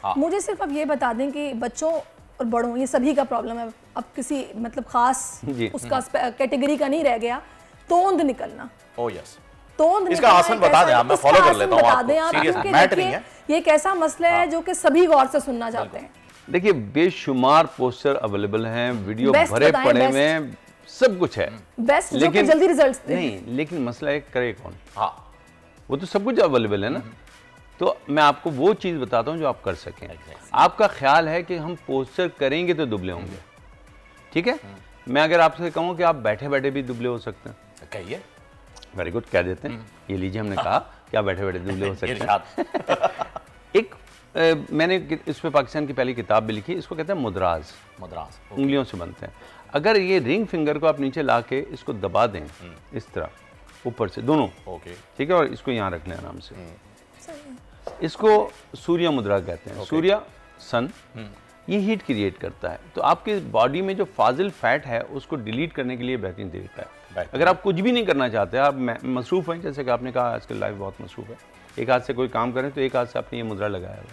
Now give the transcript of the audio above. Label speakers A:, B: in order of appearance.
A: मुझे सिर्फ अब ये बता दें कि बच्चों और बड़ों ये सभी का प्रॉब्लम है, अब किसी मतलब खास उसका कैटेगरी का नहीं रह गया, तोंद निकलना।
B: ओह यस,
A: तोंद
B: इसका आसन बता दें आप, मैं फॉलो कर लेता हूं आपको। सीरियसली मैटरिंग है
A: ये, एक ऐसा मसला है जो कि सभी गौर से सुनना चाहते हैं।
C: देखिए बेशुमार पोस्टर अवेलेबल हैं, वीडियो भरे पड़े में, सब कुछ है
A: बेस्ट, लेकिन जल्दी रिजल्ट्स दे।
C: नहीं, लेकिन मसला है करे कौन? वो तो सब कुछ अवेलेबल है ना। तो मैं आपको वो चीज बताता हूँ जो आप कर सकें। आपका ख्याल है कि हम पोस्टर करेंगे तो दुबले होंगे, ठीक है? मैं अगर आपसे कहूँ कि आप बैठे बैठे भी दुबले हो सकते हैं,
B: कहिए।
C: वेरी गुड, कह देते हैं। ये लीजिए, हमने कहा कि आप बैठे बैठे दुबले हो सकते हैं। एक मैंने इस पे पाकिस्तान की पहली किताब भी लिखी, इसको कहते हैं मुद्राज।
B: मुद्राज
C: उंगलियों से बनते हैं। अगर ये रिंग फिंगर को आप नीचे ला के इसको दबा दें इस तरह ऊपर से दोनों, ठीक है, और इसको यहाँ रख लें आराम से, इसको सूर्य मुद्रा कहते हैं। सूर्य सन, ये हीट क्रिएट करता है, तो आपके बॉडी में जो फाजिल फैट है उसको डिलीट करने के लिए बेहतरीन तरीका है। अगर आप कुछ भी नहीं करना चाहते, आप मसरूफ़ हैं, जैसे कि आपने कहा आजकल लाइफ बहुत मसरूफ़ है, एक हाथ से कोई काम करें तो एक हाथ से आपने ये मुद्रा लगाया है,